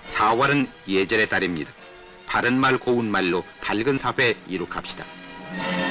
사활은 예절의 달입니다. 바른 말 고운 말로 밝은 사회 이룩합시다.